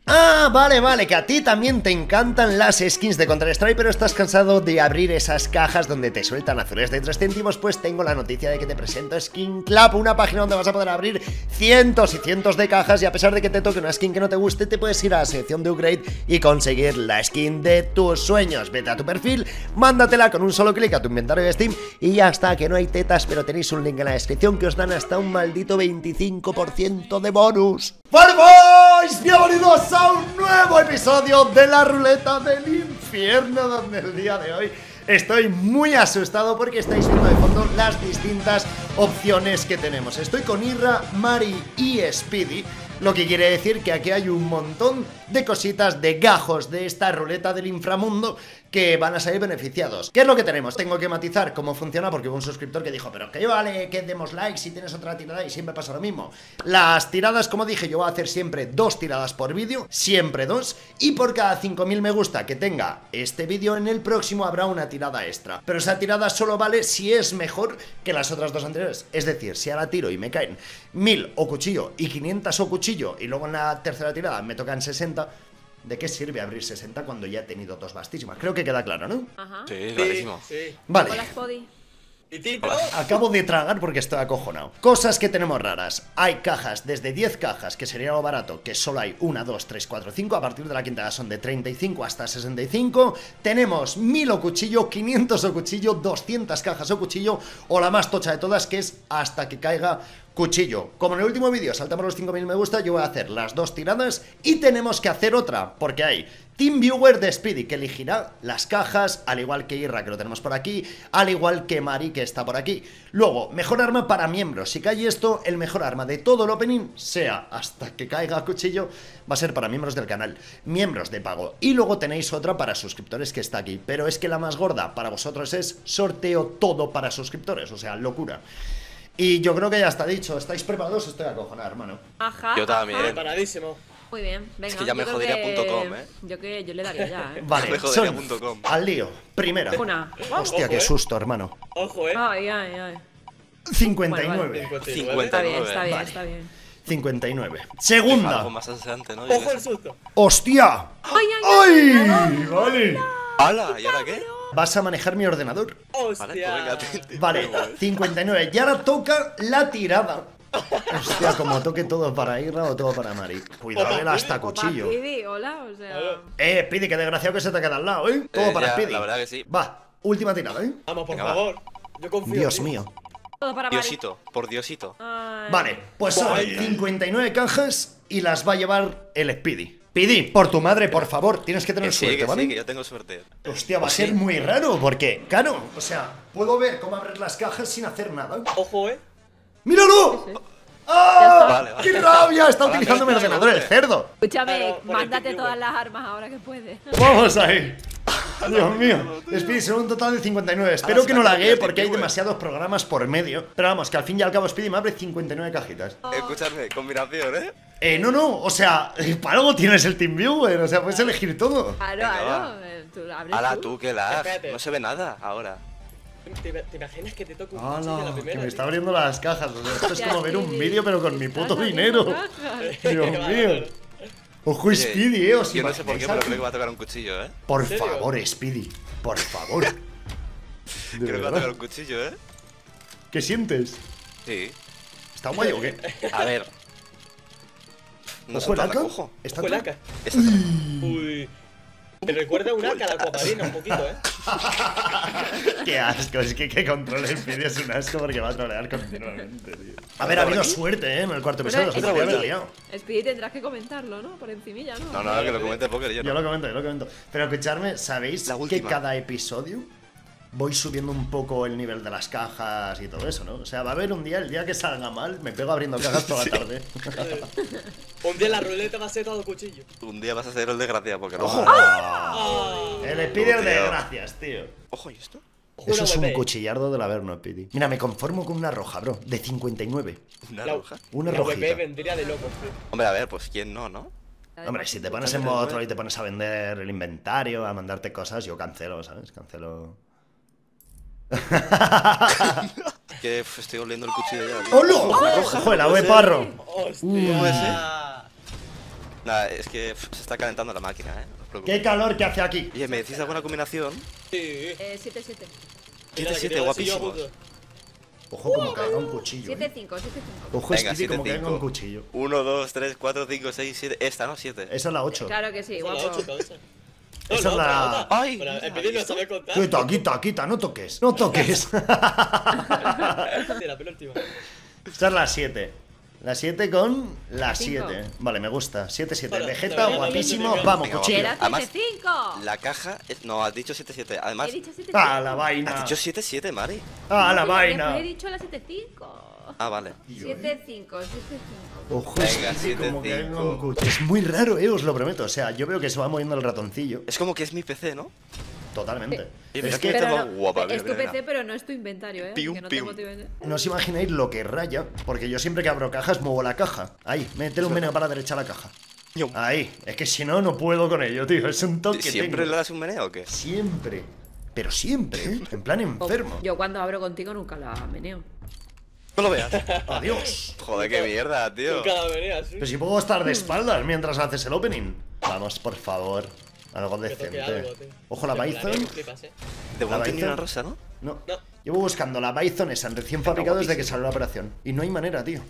Ah, vale, que a ti también te encantan las skins de Counter-Strike, pero estás cansado de abrir esas cajas donde te sueltan azules de 3 céntimos, pues tengo la noticia de que te presento Skin Club, una página donde vas a poder abrir cientos y cientos de cajas y a pesar de que te toque una skin que no te guste, te puedes ir a la sección de upgrade y conseguir la skin de tus sueños. Vete a tu perfil, mándatela con un solo clic a tu inventario de Steam y ya está, que no hay tetas, pero tenéis un link en la descripción que os dan hasta un maldito 25% de bonus. ¡Boys! Bienvenidos a un nuevo episodio de la ruleta del infierno, donde el día de hoy estoy muy asustado porque estáis viendo de fondo las distintas opciones que tenemos. Estoy con Irra, Mari y Speedy, lo que quiere decir que aquí hay un montón de cositas, de gajos de esta ruleta del inframundo que van a salir beneficiados. ¿Qué es lo que tenemos? Tengo que matizar cómo funciona porque hubo un suscriptor que dijo, pero que vale que demos like si tienes otra tirada y siempre pasa lo mismo. Las tiradas, como dije, yo voy a hacer siempre 2 tiradas por vídeo, siempre 2, y por cada 5000 me gusta que tenga este vídeo, en el próximo habrá una tirada extra. Pero esa tirada solo vale si es mejor que las otras 2 anteriores. Es decir, si ahora tiro y me caen 1000 o cuchillo y 500 o cuchillo y luego en la tercera tirada me tocan 60, ¿de qué sirve abrir 60 cuando ya he tenido 2 bastísimas? Creo que queda claro, ¿no? Ajá. Sí, clarísimo. Sí. Vale. Hola, Spody. Acabo de tragar porque estoy acojonado. Cosas que tenemos raras. Hay cajas, desde 10 cajas, que sería lo barato, que solo hay 1, 2, 3, 4, 5. A partir de la quinta son de 35 hasta 65. Tenemos 1000 o cuchillo, 500 o cuchillo, 200 cajas o cuchillo, o la más tocha de todas, que es hasta que caiga cuchillo. Como en el último vídeo saltamos los 5000 me gusta, yo voy a hacer las 2 tiradas y tenemos que hacer otra, porque hay TeamViewer de Speedy, que elegirá las cajas, al igual que Irra, que lo tenemos por aquí, al igual que Mari, que está por aquí. Luego, mejor arma para miembros. Si cae esto, el mejor arma de todo el opening, sea hasta que caiga cuchillo, va a ser para miembros del canal, miembros de pago. Y luego tenéis otra para suscriptores que está aquí, pero es que la más gorda para vosotros es sorteo todo para suscriptores, o sea, locura. Y yo creo que ya está dicho. ¿Estáis preparados? Estoy acojonado, hermano. Ajá. Yo también. Preparadísimo. Muy bien, venga. Es que ya me yo creo jodería.com, Yo le daría ya, Vale, Me jodería.com. al lío. Primera. Una. Hostia, qué susto, hermano. Ojo, Ay, ay, ay. 59. 59. Está bien, está bien, Vale. está bien. 59. Algo Segunda. más ansiante, ¿no? Ojo el susto. ¡Hostia! ¡Ay, ay, ay! ¡Ay! Vale. ¡Hala! ¿Y ahora qué? Vas a manejar mi ordenador. Vale, pues venga, Hostia. Vale, 59. Y ahora toca la tirada. Hostia, como toque todo para Irra o todo para Mari. Cuidado, él hasta cuchillo. Pidi, hola, o sea. Speedy, que desgraciado que se te queda al lado, ¿eh? Todo para ya, Speedy. la verdad que sí. Va, última tirada, ¿eh? Vamos, por Venga, va. favor. Yo confío. Dios tío. mío. Todo para Mari. Diosito, por Diosito. Ay. Vale, pues son Vaya. 59 cajas y las va a llevar el Speedy. Speedy, por tu madre, por favor, tienes que tener Que sí, suerte, que ¿vale? sí, que yo tengo suerte. Hostia, va a ¿O ser sí? muy raro porque, claro, o sea, puedo ver cómo abrir las cajas sin hacer nada. Ojo, ¡Míralo! Sí, sí. ¡Ah! Vale, vale. ¡Qué rabia! Está Ahora utilizando mi te ordenador, el hombre. cerdo. Escúchame, Claro, por el mándate TeamViewer. todas las armas ahora que puedes. Vamos ahí. Dios mío. Speedy, son un total de 59. Espero Ahora que se no me ha laguee cambiado porque hay TeamViewer. demasiados programas por medio. Pero vamos, que al fin y al cabo Speedy me abre 59 cajitas. Escúchame, combinación, ¿eh? No, o sea, para algo tienes el TeamViewer, o sea, puedes elegir todo. Claro, Venga, claro. va. Tú abres ¡Hala, tú. tú, qué lag! Espérate. No se ve nada ahora. ¿Te imaginas que te toca un cuchillo a la ¡Hala! primera? Que me tío? está abriendo las cajas. O sea, esto es Hostia, como ver un Speedy. vídeo, pero con mi puto Estás dinero. abriendo cajas. Dios Vale, mío. vale. Ojo, Oye, Speedy, ¿os Yo no sé por qué, imagináis pero aquí? creo que va a tocar un cuchillo, ¿eh? Por ¿En serio? favor, Speedy, por favor. De Creo que va a verdad. tocar un cuchillo, ¿eh? ¿Qué sientes? Sí. ¿Está guay o qué? A ver. No ¿Ojo el se AK? cojo. ¿Está Ojo el todo? AK. Es otra. Uy. Me recuerda un AK a la Aquamarina un poquito, Qué asco, es que control Speedy es un asco porque va a trolear continuamente, tío. A ver, ha habido suerte, en el cuarto episodio, Bueno, os podría haber Speedy. liado. Speedy tendrás que comentarlo, ¿no? Por encimilla, ¿no? No, no, que lo comente Poker, yo Yo no. lo comento. Pero escucharme, ¿sabéis La que última. cada episodio voy subiendo un poco el nivel de las cajas y todo eso, ¿no? O sea, va a haber un día, el día que salga mal, me pego abriendo cajas toda la tarde. Un día la ruleta va a ser todo cuchillo. Un día vas a ser el desgraciado, porque no. ¡Ojo! Ah. El Speedy de Tío. gracias, tío. Ojo, ¿y esto? Eso es un bebé. cuchillardo del Averno, Speedy. Mira, me conformo con una roja, bro, de 59. Una La- roja. Una La rojita. bebé vendría de loco. Hombre, a ver, pues quién no, ¿no? Hombre, si te pones en modo troll y te pones a vender el inventario, a mandarte cosas, yo cancelo, ¿sabes? Cancelo. Que estoy oliendo el cuchillo ya. tío. ¡Hola! ¡Ojo, el ave parro! ¡Hostia! Nada, es que se está calentando la máquina, no os preocupéis. ¡Qué calor que hace aquí! Oye, ¿me decís alguna combinación? Sí. 7-7. 7-7, guapísimos. Ojo, como caiga un cuchillo. 7-5, 7-5. Ojo, Venga, Speedy, como 7-5. caiga un cuchillo. 1, 2, 3, 4, 5, 6, 7. Esta, ¿no? 7. Esa es la 8. Claro que sí, Esa es la guapo. 8, cabeza. Esa es la- Ay, Pero ¿has el vídeo no visto? sabe contar. Quita, quita, quita, no toques, no toques. Sí, la penúltima. Esta es la 7. La 7 con la Cinco. 7. Vale, me gusta. 7-7. Bueno, Vegeta, la verdad, guapísimo. venga, Vamos, venga, cuchillo. Era Además, 7-5. La caja. No, has dicho 7-7. Además, He dicho 7-5. ¡Ah, la has vaina! dicho 7-7, Mari. ¡Ah, la Después vaina! he dicho la 7-5. Ah, vale. 7-5, 7-5. Ojo, Venga, Speedy, como 7-5. caiga un cuchillo. Es muy raro, os lo prometo. O sea, yo veo que se va moviendo el ratoncillo. Es como que es mi PC, ¿no? Totalmente. Oye, Es mira que que- Pero Está guapa, mira, es tu mira, PC, mira. pero no es tu inventario, ¿eh? Pium, Que no pium. tengo tu inventario. no os imagináis lo que raya. Porque yo siempre que abro cajas muevo la caja. Ahí, métele un meneo para la derecha a la caja. Yum. Ahí. Es que si no, no puedo con ello, tío. Es un toque. ¿Siempre tengo. le das un meneo o qué? Siempre. Pero siempre, ¿eh? En plan enfermo. Yo cuando abro contigo nunca la meneo. No lo veas. Adiós. Joder, qué mierda, tío. Nunca la verías, ¿sí? Pero si puedo estar de espaldas mientras haces el opening. Vamos, por favor. Algo Que toque decente. algo, tío. Ojo la Me Bison. molaría que flipas, ¿eh? De momento ni Bison. una rosa, ¿no? No. No. Llevo buscando la Bison esa en recién fabricado desde que salió la operación. Y no hay manera, tío.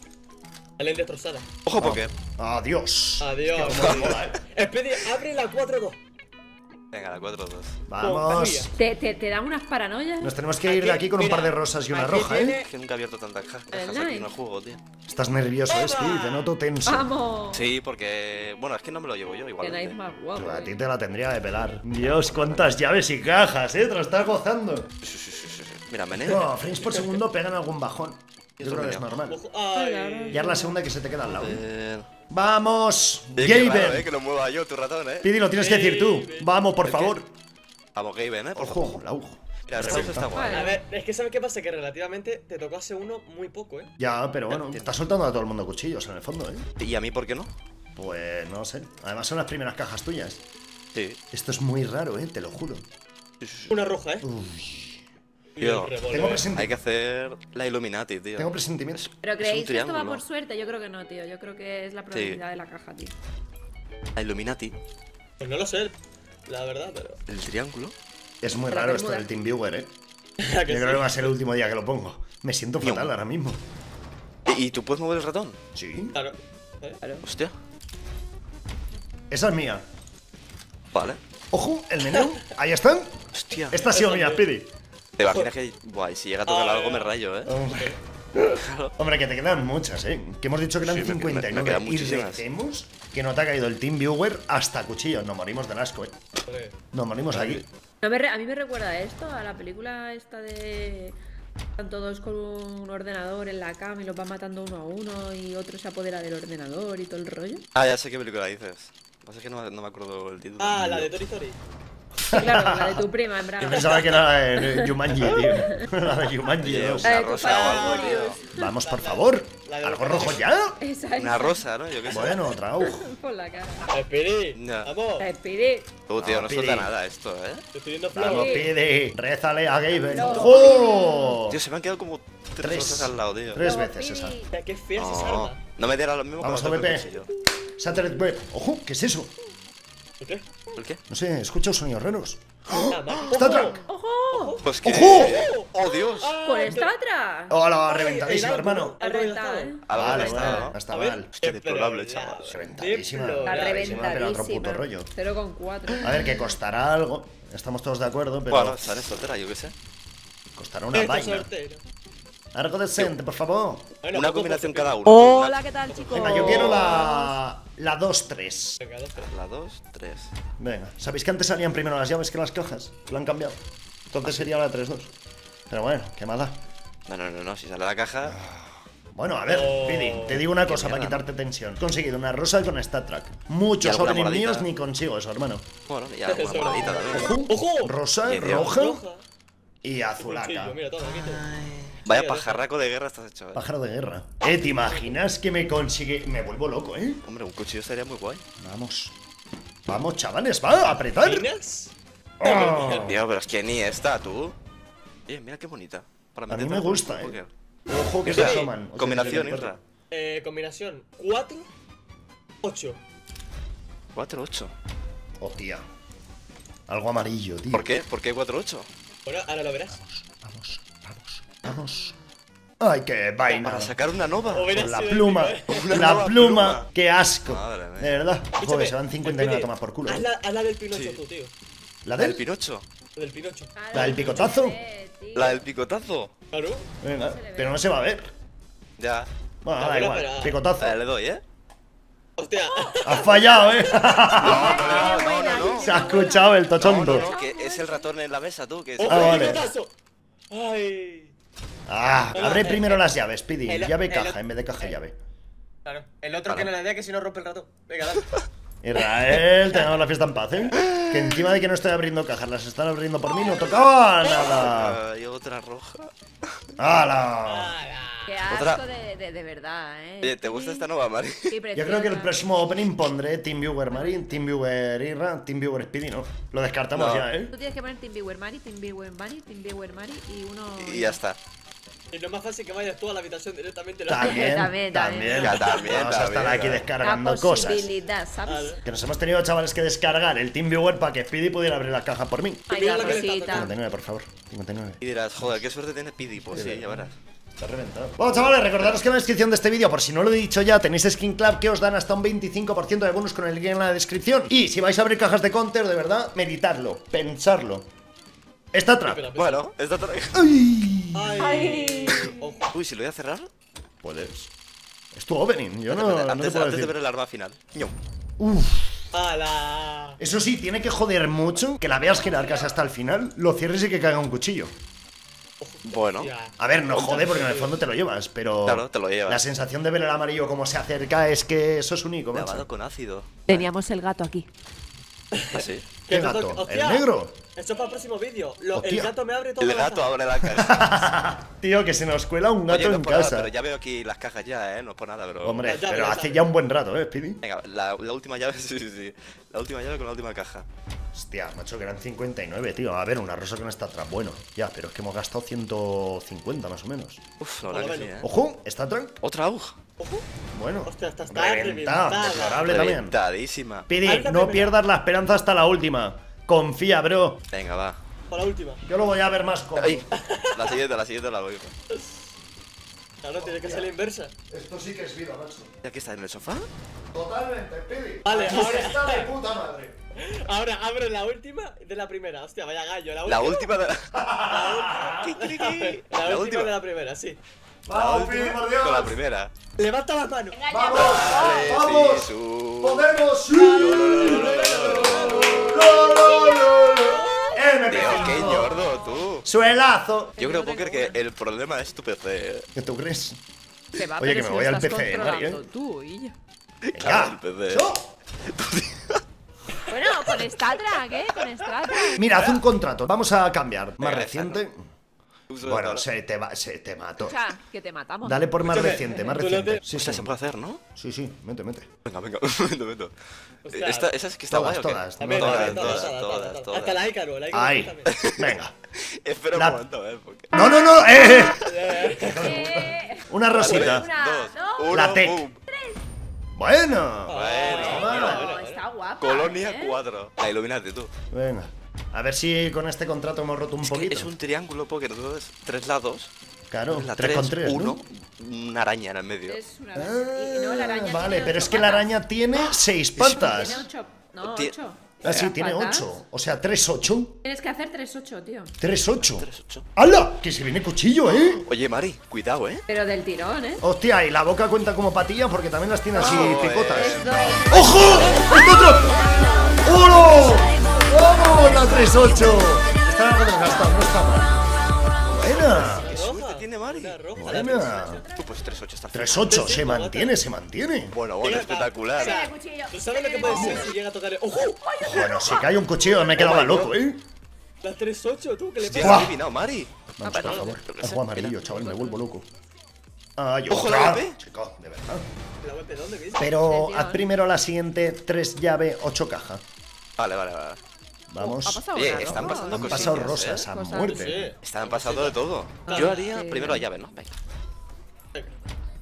Salen destrozada. Ojo, porque. Adiós. Adiós. Hostia, cómo mola, ¿eh? Espera, abre la 4-2. Venga, la 4-2. Vamos. ¿Te dan unas paranoias? Nos tenemos que ir de aquí con un Mira, par de rosas y una aquí roja, ¿eh? tiene- Es que nunca he abierto tantas cajas El aquí Nike. en el juego, tío. Estás nervioso, ¡Toma! Speedy. Te noto tenso. ¡Vamos! Sí, porque. Bueno, es que no me lo llevo yo igual. Tenéis más guapo. Tú, a ti te la tendría de pelar. Dios, cuántas llaves y cajas, ¿eh? Te lo estás gozando. Sí, sí, sí, sí, sí. Mira, meneo. No, frames por segundo pegan algún bajón. Yo Eso creo que es meneo. normal. Ojo. Ay. Ya es la segunda que se te queda al lado. Eh... ¡Vamos! Qué raro, ¡Gaben! que lo mueva yo, tu ratón, Pidi, lo tienes que decir tú. Gaben. Vamos, por Es que- favor. Vamos, Gaben, por Ojo, favor. la ojo. Mira, el reverso está guay. A ver, es que ¿sabes qué pasa? Que relativamente te tocó hace uno muy poco, ¿eh? Ya, pero bueno, está soltando a todo el mundo cuchillos en el fondo, ¿eh? ¿Y a mí por qué no? Pues no sé. Además son las primeras cajas tuyas. Sí. Esto es muy raro, ¿eh? Te lo juro. Una roja, ¿eh? Uy, Y Tío, el revólver. tengo, Hay que hacer la Illuminati, tío. tengo presentimientos. ¿Pero Es creéis un que esto va triángulo. por suerte? Yo creo que no, tío. Yo creo que es la probabilidad de la caja, tío. La Illuminati. Pues no lo sé, la verdad, pero. El triángulo. Es muy Con la raro esto bermuda. del TeamViewer, ¿eh? ¿A Yo que creo sí? que va a ser el último día que lo pongo. Me siento fatal ahora mismo. ¿Y tú puedes mover el ratón? Sí. Claro. ¿Eh? Hostia. Esa es mía. Vale. Ojo, el menú. Ahí están. Hostia. Esta ha sido mía, Speedy. ¿Te imaginas que. Buah, y si llega a tocar algo me rayo, eh? Hombre, que te quedan muchas, ¿eh? Que hemos dicho que eran Sí, me 59. quedan Y muchísimas. recemos que no te ha caído el TeamViewer hasta cuchillo. Nos morimos del asco, ¿eh? Joder. Nos morimos aquí. No, a mí me recuerda esto a la película esta de... Están todos con un ordenador en la cama y los van matando uno a uno y otro se apodera del ordenador y todo el rollo. Ah, ya sé qué película dices. Pasa que no me acuerdo el título. Ah, la de Tori Tori. Sí, claro, la de tu prima en Yo Braga. pensaba que era la de Jumanji, tío. La de Jumanji Tío, 2. una tu rosa o algo, padre, tío. Vamos, por favor. la de ¿Algo los rojo ya? Esa es. Una rosa, ¿no? Yo qué sé. Bueno, otra ojo. Por la cara. Espiri, Ya. vamos. La Spirit. Tú, tío, No, no Pidi. suelta nada esto, eh. Te estoy viendo Vamos, flow. Sí. pide. Rézale a Gaben. No. ¡Oh! Tío, se me han quedado como tres Tres. rosas al lado, tío. Tres No, veces Pidi. esa. Hostia, qué fea es esa No, arma. no me diera lo mismo Vamos, cuando toque el OVP. cuchillo. Shattered Web. Ojo, ¿qué es eso? ¿Por qué? ¿El qué? No sé, escucho sonidos raros. Ah, mal. Star ¡Ojo! Trek. ¡Ojo! Pues que. ¡Ojo! ¡Oh, Dios! Ah, Por te- esta atrás. Hola, Ay, reventadísima, el hermano. algo- Ha algo reventado, dejado. ¿eh? Algo Vale, gastado, bueno, ¿no? no está A ver. mal. Hostia, deplorable, Deplorable. chaval. Reventadísima. La Deplorable. Pero otro puto rollo. reventadísima. 0,4. A ver, que costará algo. Estamos todos de acuerdo, pero Bueno, sale soltera, yo qué sé. costará una Esta vaina. sortera. Algo decente, por favor. Bueno, Una poco, combinación poco, cada poco. uno. Hola, ¿qué tal, chicos? Venga, yo quiero la 2-3. Venga, dos, tres. La 2, 3. Venga, ¿sabéis que antes salían primero las llaves que las cajas? Lo han cambiado. Entonces sería la 3-2. Pero bueno, qué mala. No, si sale la caja. Bueno, a ver, Oh, Pidi, te digo una qué cosa para mierda. quitarte tensión. He conseguido una rosa con Star Trek. Y Muchos alguna openings moradita. míos ni consigo eso, hermano. Bueno, y alguna moradita también. Ojo, ¡Ojo! rosa, Bien, tío. roja Roja. y azulaca. Cuchillo, mira, toma, aquí tengo. Vaya Mira, pajarraco de guerra estás hecho, eh. Pájaro de guerra. ¿Te imaginas que me consigue...? Me vuelvo loco, ¿eh? Hombre, un cuchillo estaría muy guay. Vamos. Vamos, chavales, va, a apretar. ¿Minas? Oh. Tío, pero es que ni esta, tú. Oye, mira qué bonita. Para A mí meterte me en el gusta, póker. Ojo que Mira, se asoman. Combinación, Isra. Combinación 4, 8. 4-8. Hostia. Algo amarillo, tío. ¿Por qué? ¿Por qué 4-8? Bueno, ahora lo verás. Vamos. Ay, qué vaina. Para sacar una nova. O verás Con la si pluma. del primero, Una La nueva pluma. pluma. Qué asco. Madre mía. De verdad. Escúchame, Joder, se van 59 a Pidi, tomar por culo. Haz la del Pinocho Sí. tú, tío. ¿La ¿La del del? Pinocho? La del Pinocho. Claro, ¿La del no se picotazo? ve, tío. ¿La del picotazo? Claro. Venga, se le ve. pero no se va a ver. Ya. Bueno, No, da pero- igual. pero- Picotazo. Le doy, ¿eh? Hostia. Has fallado, No, no. Se ha escuchado el tochondo. No, que es el ratón en la mesa, tú. Que es... ¡Ojo, Ah, vale. picotazo! ¡Ay! Ah, abre primero las llaves, Pidi. el- Llave el- caja en vez de caja llave. Claro. El otro Vale. que no le dé, que si no rompe el ratón. Venga, dale. Israel, tenemos la fiesta en paz, ¿eh? Que encima de que no estoy abriendo cajas, las están abriendo por mí, no tocaba nada. Y otra roja. ¡Hala! Qué asco Otra. de verdad, Oye, ¿te gusta esta nueva, Mari? Sí, Yo creo que el próximo opening pondré TeamViewer Marin, TeamViewer Irra, TeamViewer Speedy, ¿no? Lo descartamos No. ya, ¿eh? Tú tienes que poner TeamViewer Mari, TeamViewer Mari, TeamViewer Mari y uno. Y ya está. Y no es más fácil que vayas tú a la habitación directamente. También, También. también. Ya, también, Vamos a estar también, aquí ¿no? Una descargando cosas. posibilidad, ¿sabes? Que nos hemos tenido, chavales, que descargar el TeamViewer para que Speedy pudiera abrir la caja por mí. Ay, Mira la lo que le está cosita. 59, por favor. 59. Y dirás, joder, qué suerte tiene Pidi. Pues sí, ya verás. Está reventado. Bueno, chavales, recordaros que en la descripción de este vídeo, por si no lo he dicho ya, tenéis Skin Club que os dan hasta un 25% de bonus con el link en la descripción. Y si vais a abrir cajas de Counter, de verdad, meditadlo, pensarlo. Está trap. Espera, Bueno, esta ¡Ay! ¡Ay! Ojo. Uy, si lo voy a cerrar. Puedes. Es tu opening, yo no, no te antes, puedo antes de decir. ver el arma final. Ño. Uf. ¡Hala! Eso sí, tiene que joder mucho que la veas girar casi hasta el final, lo cierres y que caiga un cuchillo. Bueno. Ya. A ver, no jode porque en el fondo te lo llevas, pero... Claro, te lo llevas. La sensación de ver el amarillo como se acerca es que eso es único, macho. Lavado con ácido. Teníamos el gato aquí. Así. ¿Qué gato- gato? hostia. ¿El negro? Eso es para el próximo vídeo. El Hostia. gato me abre todo. El gato abre la caja. Tío, que se nos cuela un gato Oye, no en es por nada, casa. pero ya veo aquí las cajas ya, no es por nada, pero... Hombre, Ya pero ves, hace ya ya ves. un buen rato, Speedy. Venga, la última llave, sí. La última llave con la última caja. Hostia, macho, que eran 59, tío. A ver, una rosa con esta trap. Bueno, ya, pero es que hemos gastado 150 más o menos. Uf, la verdad que sí, Bueno. Ojo, esta trap. Otra aguja. Ojo. Bueno, Hostia, está reventado, reventada. deplorable también. Reventadísima. Pidi, Alta no primera. pierdas la esperanza hasta la última. Confía, bro. Venga, va. Para la última. Yo lo voy a ver más cómodo. Ay, la siguiente la voy. Claro, tiene que ser la inversa. Esto sí que es vida, macho. ¿Ya que está en el sofá? Totalmente, Pidi. Vale, Aquí ahora- se está de puta madre. Ahora abro la última de la primera. Hostia, vaya gallo. La última de La última última. de la primera, sí. Vamos, Pidi, por Dios. Con la primera. Levanta las manos. ¡Vamos! Vale, ¡Vamos! sí, su- ¡Podemos! ¡Sí! Me Tío, pegó. qué ñordo, tú. Suelazo. Yo creo, Poker, que el problema es tu PC. ¿Qué tú crees? Se va, Oye, pero que me si voy lo al estás PC, Mari, controlando tú y yo. Claro, Venga. el PC. ¡Yo! Bueno, con StatTrack, ¿eh? Con StatTrack. Mira, haz un contrato. Vamos a cambiar. Más Venga, reciente. Uso Bueno, de- se te mato. O sea, que te matamos. Dale por más Escúchame, reciente, más tú no reciente. te- Sí, O sea, sí. se puede hacer, ¿no? Sí, mete. Venga, meto. Hostia. Esa es que está Todas, guay, ¿o qué? todas. A ver, Todas, a ver, todas. Hasta la Ícaro, Ahí. también. Venga. Espera La- un momento, porque... No. Una rosita. Una, Dos, dos. uno, La tech. boom. Bueno. Bueno, está guapa. Colonia ¿eh? 4. La Illuminati, tú. Venga. A ver si con este contrato hemos roto un Es que poquito. es un triángulo, Poker, entonces 3 lados. Claro, La 3 con 3, uno, una araña en el medio. Es una araña. Y no, la araña Vale, tiene pero ocho es que la patas. araña tiene 6 Tiene patas. 8. No, Tie- 8. Ah, sí, tiene 8. O sea, 3, 8. Tienes que hacer 3-8, tío. 3, 8. 3-8. ¡Hala! Que se viene cuchillo, ¿eh? Oye, Mari, cuidado, ¿eh? Pero del tirón, ¿eh? Hostia, y la boca cuenta como patilla porque también las tiene así picotas. Esto ¡Ojo! ¡Este otro! ¡Oro! ¡Vamos! La 3-8. Está algo desgastado, no está mal. Buena. ¿Qué suerte tiene Mari? Una roja. Buena. Tú, pues 3-8 está 3-8, se mantiene. Bueno, Venga, espectacular. va. el cuchillo. ¿Tú sabes lo que puede ser si llega a tocar el... ¡Ojo! Bueno, si cae un cuchillo me quedaba loco, ¿eh? La 3-8, tú, que le Hostia, pasa. has adivinado, Mari. Vamos, por Bueno, favor. yo qué sé, Ojo amarillo, mira. chaval, me vuelvo loco. Ay, Ojo, otra. la golpe. Chico, de verdad. ¿La golpe dónde, ves? Pero Atención. haz primero la siguiente 3 llave, 8 caja. Vale. Vamos. Ha pasado Oye, una están roja. pasando Han cosillas, pasado rosas a Cosas. muerte. Sí. Están pasando de todo. Ah, Yo haría sí. primero la llave, ¿no? Venga. Venga.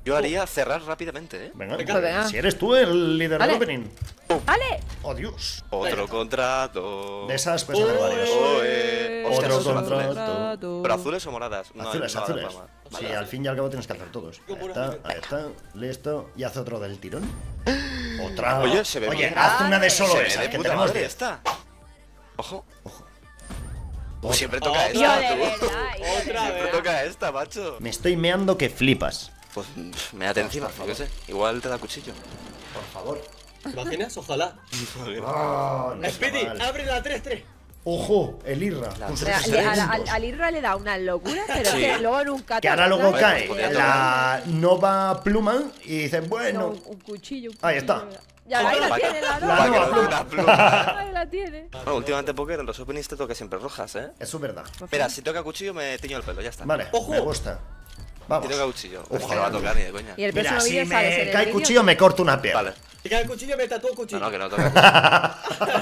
Yo haría cerrar rápidamente, ¿eh? Venga, Pues venga. si eres tú el líder Vale. del opening. ¡Vale! ¡Oh, Dios! Otro contrato. De esas puedes haber varios. Hostia, Otro esos son azules. contrato. ¿Pero azules o moradas? No, Azules, no, azules. no, no, Sí, vale. al fin y al cabo tienes que hacer todos. Ahí está, listo. Y hace otro del tirón. Otra. Oye, se ve Oye, bien. haz una de solo Se ve esa, de que puta tenemos madre 10. esta. Ojo. Otra. Siempre toca Yo esta, de tú. verdad. Otra Siempre vez. toca esta, macho. Me estoy meando que flipas. Pues me date encima, yo qué sé. Igual te da cuchillo. Por favor. ¿Te imaginas? Ojalá. Ah, no está Speedy, mal. abre la 3-3. Ojo, el Irra. Con sus Mira, segundos. al Irra le da una locura, pero Sí. es que luego nunca. Que ahora luego Pues cae podría la nova pluma y dicen, bueno. Un cuchillo. Un Ahí está. cuchillo. Ya, ahí la tiene, la La Va, que nueva no pluma. tiene una pluma. Ahí la tiene. Bueno, últimamente en Poker en los openings te toca siempre rojas, ¿eh? Eso es verdad. Mira, si toca cuchillo me tiño el pelo, ya está. Vale, ¡Ojo! me gusta. Si Vamos. toca cuchillo. Es Ojo. que no va a tocar ni de coña. Y el Mira, próximo si vídeo sales en me el cae vídeo. cuchillo me corto una pierna. Vale. Si cae el cuchillo, me tatúo el cuchillo. No, que no toca.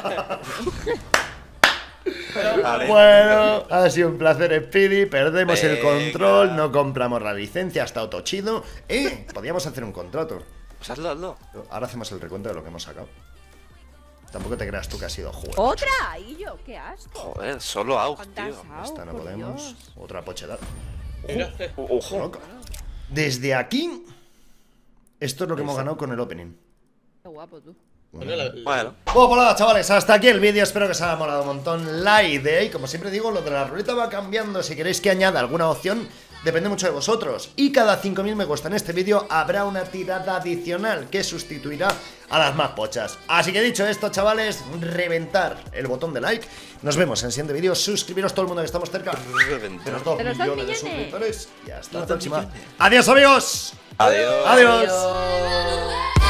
Vale. Bueno, ha sido un placer, Speedy. Perdemos el Venga. control, no compramos la licencia, está todo chido. Podríamos hacer un contrato. Pues hazlo, hazlo. Ahora hacemos el recuento de lo que hemos sacado. Tampoco te creas tú que ha sido juego. ¡Otra! ¡Y yo! ¡Qué asco! Joder, solo AUG, ¿Cuántas tío. has? Esta no Por podemos. Dios. Otra pochedad. Mira, Ojo. Loco. Desde aquí, esto es lo que hemos ganado con el opening. Qué guapo tú. bueno, la- Bueno. Bueno, pues nada, chavales, hasta aquí el vídeo. Espero que os haya molado un montón la idea. Y como siempre digo, lo de la ruleta va cambiando. Si queréis que añada alguna opción, depende mucho de vosotros. Y cada 5000 me gusta en este vídeo habrá una tirada adicional que sustituirá a las más pochas. Así que dicho esto, chavales, reventar el botón de like. Nos vemos en el siguiente vídeo. Suscribiros todo el mundo que estamos cerca de los 2 De los 2 millones de millones. suscriptores. Y hasta la Los 2 próxima. millones. ¡Adiós, amigos! Adiós. ¡Adiós! Adiós.